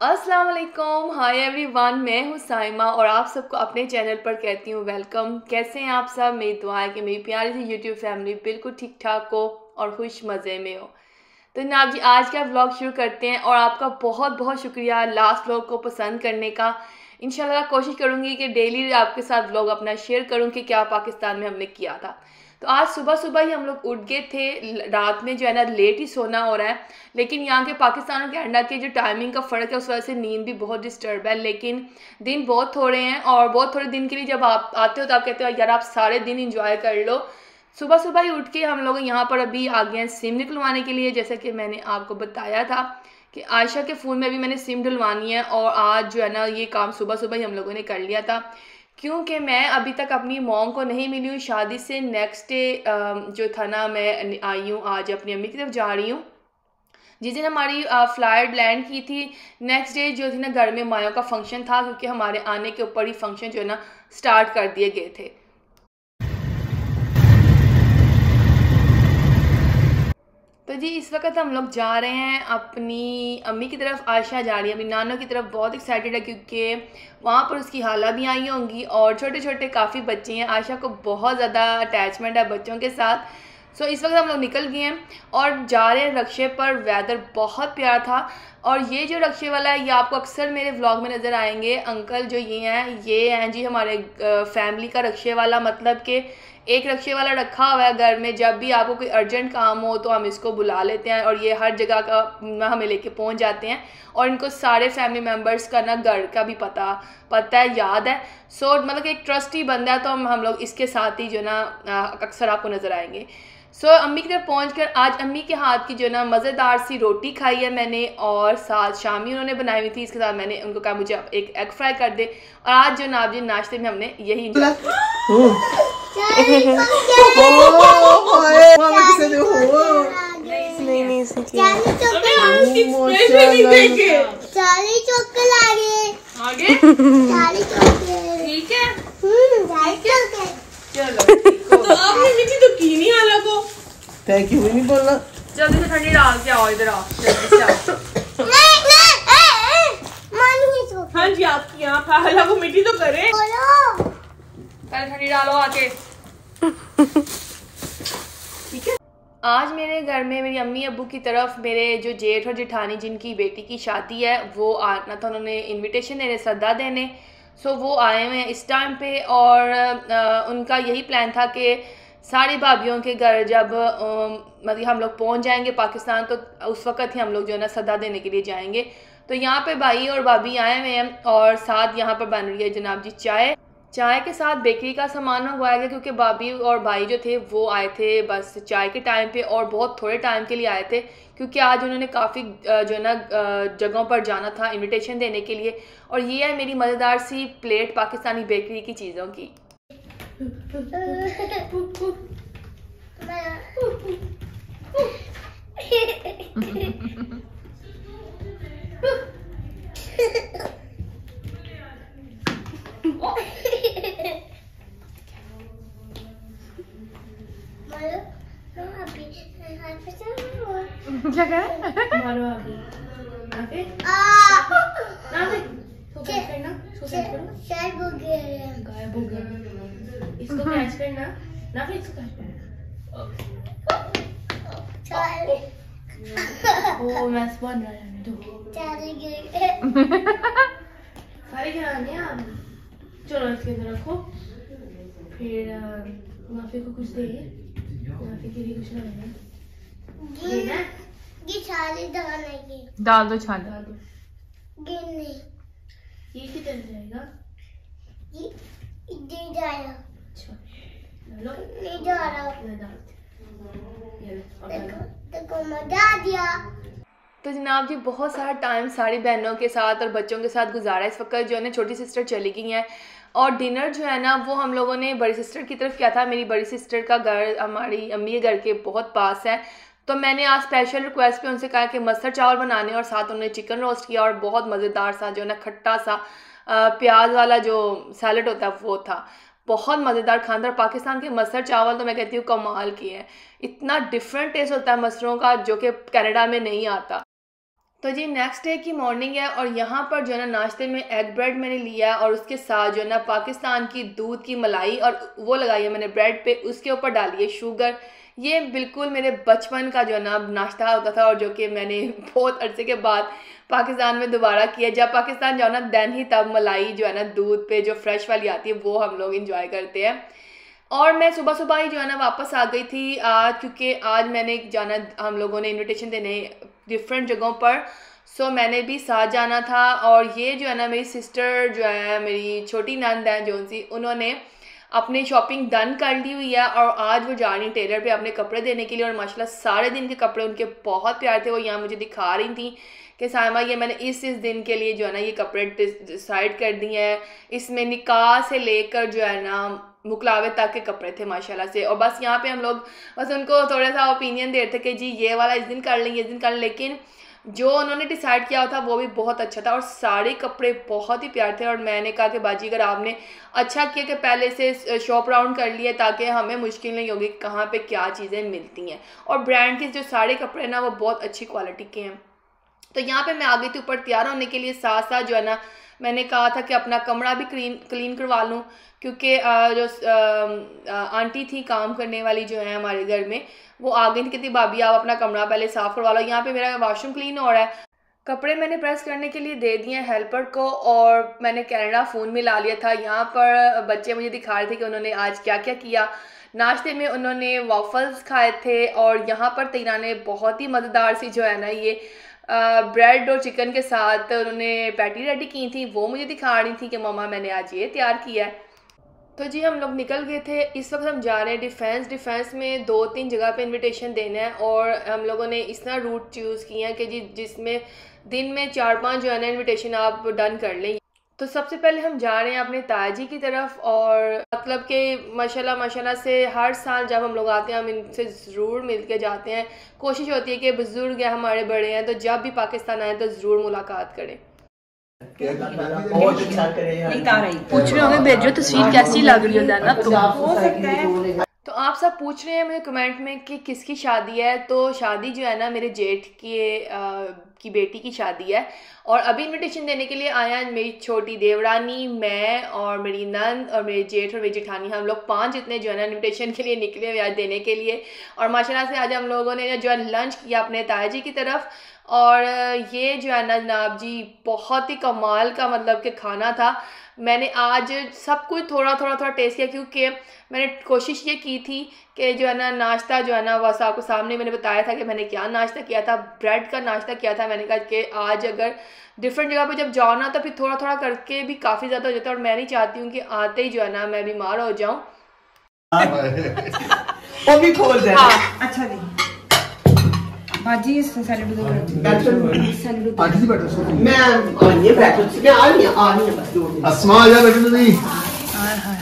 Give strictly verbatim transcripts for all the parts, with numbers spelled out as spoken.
अस्सलाम वालेकुम, hi everyone. मैं हूँ साइमा और आप सबको अपने चैनल पर कहती हूँ वेलकम। कैसे हैं आप सब? मेरी दुआ है कि मेरी प्यारी सी यूट्यूब फैमिली बिल्कुल ठीक ठाक हो और खुश मज़े में हो। तो जनाब जी, आज का व्लॉग शुरू करते हैं और आपका बहुत बहुत शुक्रिया लास्ट व्लॉग को पसंद करने का। इंशाल्लाह कोशिश करूँगी कि डेली आपके साथ व्लॉग अपना शेयर करूँ कि क्या पाकिस्तान में हमने किया था। तो आज सुबह सुबह ही हम लोग उठ गए थे। रात में जो है ना लेट ही सोना हो रहा है, लेकिन यहाँ के पाकिस्तान और कनाडा के जो टाइमिंग का फ़र्क है उस वजह से नींद भी बहुत डिस्टर्ब है। लेकिन दिन बहुत थोड़े हैं और बहुत थोड़े दिन के लिए जब आप आते हो तो आप कहते हो यार आप सारे दिन इंजॉय कर लो। सुबह सुबह ही उठ के हम लोग यहाँ पर अभी आ गए हैं सिम निकलवाने के लिए। जैसा कि मैंने आपको बताया था कि आयशा के फ़ोन में भी मैंने सिम डलवानी है और आज जो है ना ये काम सुबह सुबह ही हम लोगों ने कर लिया था, क्योंकि मैं अभी तक अपनी मॉम को नहीं मिली हूँ शादी से। नेक्स्ट डे जो था ना मैं आई हूँ आज अपनी अम्मी की तरफ जा रही हूँ। जिस दिन हमारी फ्लाइट लैंड की थी नेक्स्ट डे जो थी ना घर में मायों का फंक्शन था, क्योंकि हमारे आने के ऊपर ही फंक्शन जो है ना स्टार्ट कर दिए गए थे। तो जी इस वक्त हम लोग जा रहे हैं अपनी अम्मी की तरफ। आयशा जा रही है अपनी नानों की तरफ, बहुत एक्साइटेड है क्योंकि वहाँ पर उसकी हाला भी आई होंगी और छोटे छोटे काफ़ी बच्चे हैं। आयशा को बहुत ज़्यादा अटैचमेंट है बच्चों के साथ। सो इस वक्त हम लोग निकल गए हैं और जा रहे हैं रक्शे पर। वेदर बहुत प्यारा था और ये जो रक्शे वाला है ये आपको अक्सर मेरे व्लॉग में नज़र आएंगे। अंकल जो ये हैं ये हैं जी हमारे फैमिली का रक्शे वाला, मतलब कि एक रक्शे वाला रखा हुआ है घर में। जब भी आपको कोई अर्जेंट काम हो तो हम इसको बुला लेते हैं और ये हर जगह का हमें लेके पहुंच जाते हैं और इनको सारे फैमिली मेम्बर्स का ना घर का भी पता पता है, याद है। सो मतलब एक ट्रस्टी बंदा है, तो हम हम लोग इसके साथ ही जो ना अक्सर आपको नज़र आएंगे। सो so, अम्मी की तरफ पहुँच आज अम्मी के हाथ की जो ना मज़ेदार सी रोटी खाई है मैंने और साथ शामी उन्होंने बनाई हुई थी। इसके साथ मैंने उनको कहा मुझे एक एग फ्राई कर दे और आज जो ना जी नाश्ते में हमने यही थैंक यू भी नहीं बोलना। जल्दी से ठंडी डाल के आओ इधर आओ, जल्दी से आओ। हाँ जी आपकी यहाँ हाला को मिट्टी तो करे, पहले ठंडी डालो आके। ठीक है। आज मेरे घर में मेरी अम्मी अब्बू की तरफ मेरे जो जेठ और जेठानी जिनकी बेटी की शादी है वो आना था, उन्होंने इनविटेशन देने, सद्दा देने। सो वो आए हुए हैं इस टाइम पे और आ, उनका यही प्लान था कि सारी भाभीयों के घर जब मतलब हम लोग पहुंच जाएंगे पाकिस्तान तो उस वक़्त ही हम लोग जो है ना सदा देने के लिए जाएंगे। तो यहाँ पे भाई और भाभी आए हुए हैं और साथ यहाँ पर बन रही है जनाब जी चाय। चाय के साथ बेकरी का सामान मंगवाया गया क्योंकि भाभी और भाई जो थे वो आए थे बस चाय के टाइम पे और बहुत थोड़े टाइम के लिए आए थे, क्योंकि आज उन्होंने काफ़ी जो है ना जगहों पर जाना था इनविटेशन देने के लिए। और ये है मेरी मज़ेदार सी प्लेट पाकिस्तानी बेकरी की चीज़ों की। क्या कह रहा है? मारो अभी आगे गायब हो गया, गायब हो गया। इसको कैच करना ना, फिर इसको कैच करना। ओ मैं बन रहा है तो चले गए सारे गिराने आप। चलो इसके अंदर रखो, फिर माफी को कुछ दे, माफी के लिए कुछ ना देना। ये छाले डालने की डाल दो, छाल डाल दो। गिरने ये किधर जाएगा? ये इधर जाएगा। अच्छा डालो, नहीं जा रहा। मैं डालती हूँ। ये लो, अब डालो। देखो मैं डाल दिया। तो जनाब जी बहुत सारा टाइम सारी बहनों के साथ और बच्चों के साथ गुजारा। इस वक्त जो है ना छोटी सिस्टर चली गई हैं और डिनर जो है ना वो हम लोगों ने बड़ी सिस्टर की तरफ किया था। मेरी बड़ी सिस्टर का घर हमारी अम्मी के घर के बहुत पास है, तो मैंने आज स्पेशल रिक्वेस्ट पे उनसे कहा कि मस्टर्ड चावल बनाने और साथ उन्होंने चिकन रोस्ट किया और बहुत मज़ेदार सा जो है ना खट्टा सा प्याज वाला जो सैलड होता है वो था। बहुत मज़ेदार खाना। पाकिस्तान के मस्टर्ड चावल तो मैं कहती हूँ कमाल की है, इतना डिफरेंट टेस्ट होता है मसरों का जो कि कनाडा में नहीं आता। तो जी नेक्स्ट डे की मॉर्निंग है और यहाँ पर जो है ना नाश्ते में एग ब्रेड मैंने लिया है और उसके साथ जो है ना पाकिस्तान की दूध की मलाई और वो लगाई है मैंने ब्रेड पे, उसके ऊपर डाली है शुगर। ये बिल्कुल मेरे बचपन का जो है ना नाश्ता होता था और जो कि मैंने बहुत अरसे के बाद पाकिस्तान में दोबारा किया। जब पाकिस्तान जाओ ना दैन ही तब मलाई जो है ना दूध पे जो फ्रेश वाली आती है वो हम लोग इंजॉय करते हैं। और मैं सुबह सुबह ही जो है ना वापस आ गई थी आज, क्योंकि आज मैंने जाना, हम लोगों ने इनविटेशन देने डिफरेंट जगहों पर, सो मैंने भी साथ जाना था। और ये जो है ना मेरी सिस्टर जो है, मेरी छोटी नंद है जो सी, उन्होंने अपनी शॉपिंग डन कर ली हुई है और आज वो जा रही टेलर पे अपने कपड़े देने के लिए। और माशाल्लाह सारे दिन के कपड़े उनके बहुत प्यारे थे। वो यहाँ मुझे दिखा रही थी कि साइमा ये मैंने इस इस दिन के लिए जो है ना ये कपड़े डिसाइड कर दिए हैं। इसमें निकाह से लेकर जो है ना मुकलावे तक के कपड़े थे माशाल्लाह से। और बस यहाँ पे हम लोग बस उनको थोड़ा सा ओपिनियन दे रहे थे कि जी ये वाला इस दिन कर लेंगे, इस दिन कर लें, लेकिन जो उन्होंने डिसाइड किया था वो भी बहुत अच्छा था और सारे कपड़े बहुत ही प्यारे थे। और मैंने कहा कि बाजी अगर आपने अच्छा किया कि पहले से शॉप राउंड कर लिया ताकि हमें मुश्किल नहीं होगी कहाँ पे क्या चीज़ें मिलती हैं। और ब्रांड के जो सारे कपड़े ना वो बहुत अच्छी क्वालिटी के हैं। तो यहाँ पे मैं आ गई थी ऊपर तैयार होने के लिए। साथ साथ जो है ना मैंने कहा था कि अपना कमरा भी क्लीन क्लीन करवा लूँ, क्योंकि जो आंटी थी काम करने वाली जो है हमारे घर में, वो आ गई थी, कहती भाभी आप अपना कमरा पहले साफ़ करवा लो। यहाँ पे मेरा वॉशरूम क्लीन हो रहा है। कपड़े मैंने प्रेस करने के लिए दे दिए हेल्पर को और मैंने कनाडा फ़ोन में ला लिया था। यहाँ पर बच्चे मुझे दिखा रहे थे कि उन्होंने आज क्या क्या किया। नाश्ते में उन्होंने वॉफल्स खाए थे और यहाँ पर तीना ने बहुत ही मज़ेदार सी जो है ना ये ब्रेड और चिकन के साथ उन्होंने पैटी रेडी की थी, वो मुझे दिखा रही थी कि मम्मा मैंने आज ये तैयार किया है। तो जी हम लोग निकल गए थे। इस वक्त हम जा रहे हैं डिफेंस। डिफेंस में दो तीन जगह पे इनविटेशन देना है और हम लोगों ने इस तरह रूट चूज़ किया है कि जी जिसमें दिन में चार पांच जो है ना इन्विटेशन आप डन कर लें। तो सबसे पहले हम जा रहे हैं अपने ताजी की तरफ और मतलब कि माशाल्लाह माशाल्लाह से हर साल जब हम लोग आते हैं हम इनसे ज़रूर मिल के जाते हैं। कोशिश होती है कि बुज़ुर्ग हैं हमारे बड़े हैं तो जब भी पाकिस्तान आए तो ज़रूर मुलाकात करें। पूछ रहे होंगे भेजो तस्वीर कैसी लग रही है ना। तो आप सब पूछ रहे हैं मुझे कमेंट में कि किसकी शादी है। तो शादी जो है ना मेरे जेठ की आ, की बेटी की शादी है और अभी इनविटेशन देने के लिए आया है मेरी छोटी देवरानी, मैं और मेरी नंद और मेरे जेठ और मेरी जेठानी। हम लोग पांच इतने जो है ना इनविटेशन के लिए निकले हुए आज देने के लिए। और माशाल्लाह से आज हम लोगों ने जो है लंच किया अपने ताजी की तरफ। और ये जो है ना जनाब जी बहुत ही कमाल का मतलब कि खाना था। मैंने आज सब कुछ थोड़ा थोड़ा थोड़ा टेस्ट किया क्योंकि मैंने कोशिश ये की थी कि जो है ना नाश्ता जो है ना बस आपको सामने मैंने बताया था कि मैंने क्या नाश्ता किया था। ब्रेड का नाश्ता किया था। मैंने कहा कि आज अगर डिफरेंट जगह पे जब जाओ ना तो फिर थोड़ा थोड़ा करके भी काफ़ी ज़्यादा हो जाता है और मैं नहीं चाहती हूँ कि आते ही जो है ना मैं बीमार हो जाऊँ। वो भी खोल दे। अच्छा जी बाजी सैलेड दो सैलेड आज ही बैठो मैं और ये बैठो मैं आ रही हूं आ रही हूं बस दो मिनट अस्मा आ जा बैठो तो नहीं हाय हाय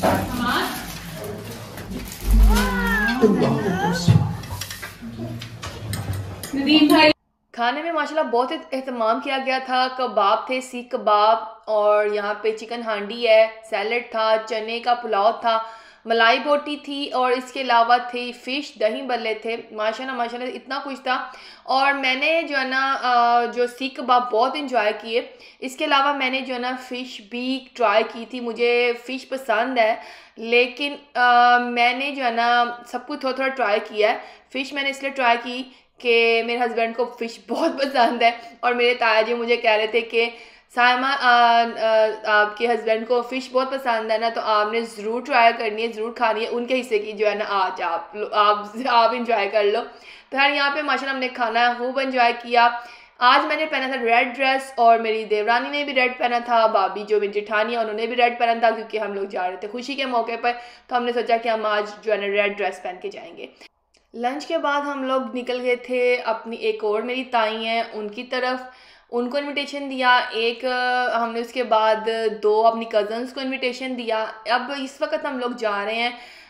नदीम भाई खाने में माशाल्लाह बहुत एहतमाम किया गया था। कबाब थे, सीख कबाब और यहाँ पे चिकन हांडी है, सैलेड था, चने का पुलाव था, मलाई बोटी थी और इसके अलावा थे फ़िश, दही बल्ले थे। माशाल्लाह माशाल्लाह इतना कुछ था। और मैंने जो है ना जो सीख कबाब बहुत इंजॉय किए। इसके अलावा मैंने जो है ना फ़िश भी ट्राई की थी। मुझे फ़िश पसंद है लेकिन आ, मैंने जो है ना सब कुछ थोड़ा थोड़ा ट्राई किया है। फ़िश मैंने इसलिए ट्राई की कि मेरे हस्बैंड को फ़िश बहुत पसंद है और मेरे ताया जी मुझे कह रहे थे कि साइमा आपके हस्बैंड को फ़िश बहुत पसंद है ना तो आपने ज़रूर ट्राई करनी है, ज़रूर खानी है। उनके हिस्से की जो है ना आज आप आप आप इंजॉय कर लो। तो यार यहाँ पे माशाल्लाह हमने खाना खूब इंजॉय किया। आज मैंने पहना था रेड ड्रेस और मेरी देवरानी ने भी रेड पहना था। भाभी जो मेरी जेठानी है उन्होंने भी रेड पहना था क्योंकि हम लोग जा रहे थे खुशी के मौके पर। तो हमने सोचा कि हम आज जो है ना रेड ड्रेस पहन के जाएंगे। लंच के बाद हम लोग निकल गए थे अपनी एक और मेरी ताई हैं उनकी तरफ, उनको इनविटेशन दिया। एक हमने उसके बाद दो अपनी कज़न्स को इनविटेशन दिया। अब इस वक्त हम लोग जा रहे हैं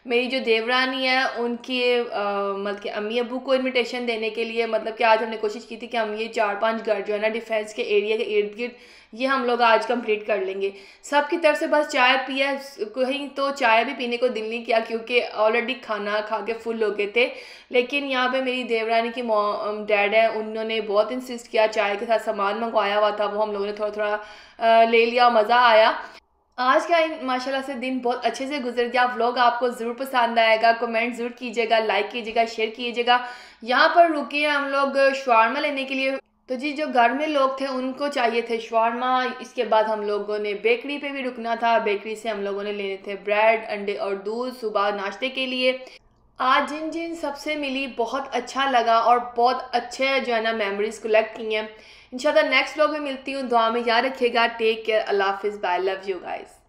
मेरी जो देवरानी है उनकी मतलब कि अम्मी अबू को इनविटेशन देने के लिए, मतलब कि आज हमने कोशिश की थी कि हम ये चार पांच घर जो है ना डिफेंस के एरिया के इर्द गिर्द ये हम लोग आज कंप्लीट कर लेंगे। सब की तरफ से बस चाय पिया, कहीं तो चाय भी पीने को दिल नहीं किया क्योंकि ऑलरेडी खाना खा के फुल हो गए थे। लेकिन यहाँ पे मेरी देवरानी की डैड है, उन्होंने बहुत इंसिस्ट किया, चाय के साथ सामान मंगवाया हुआ था वो हम लोगों ने थोड़ा थोड़ा ले लिया, मज़ा आया। आज का माशाल्लाह से दिन बहुत अच्छे से गुजर गया। व्लॉग आपको ज़रूर पसंद आएगा, कमेंट ज़रूर कीजिएगा, लाइक कीजिएगा, शेयर कीजिएगा। यहाँ पर रुके हैं हम लोग शवारमा लेने के लिए। तो जी जो घर में लोग थे उनको चाहिए थे शवारमा। इसके बाद हम लोगों ने बेकरी पे भी रुकना था, बेकरी से हम लोगों ने लेने थे ब्रेड, अंडे और दूध सुबह नाश्ते के लिए। आज जिन जिन सबसे मिली बहुत अच्छा लगा और बहुत अच्छे जो है ना मेमोरीज कलेक्ट की हैं। इंशाल्लाह नेक्स्ट व्लॉग में मिलती हूँ, दुआ में याद रखिएगा। टेक केयर, अल्लाह हाफिज़, बाय, लव यू गाइस।